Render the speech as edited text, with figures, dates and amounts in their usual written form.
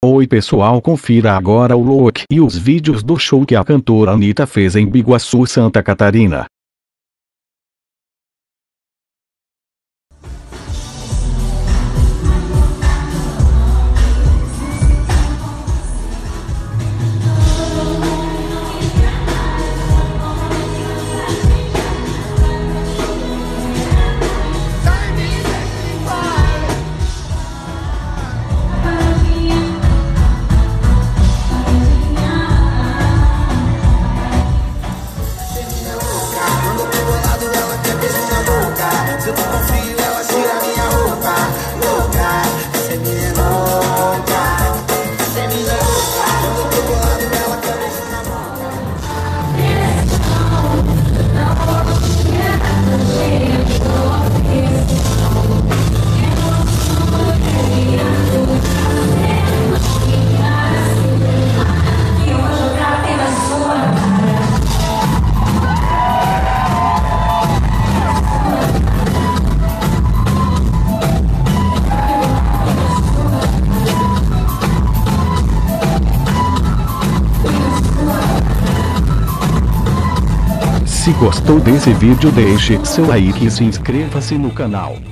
Oi pessoal, confira agora o look e os vídeos do show que a cantora Anitta fez em Biguaçu, Santa Catarina. Se eu tô com frio, ela tira minha roupa. Louca, você me é louca. Você me é louca. Quando eu tô bolado, ela quer beijo na boca. Se gostou desse vídeo, deixe seu like e se inscreva-se no canal.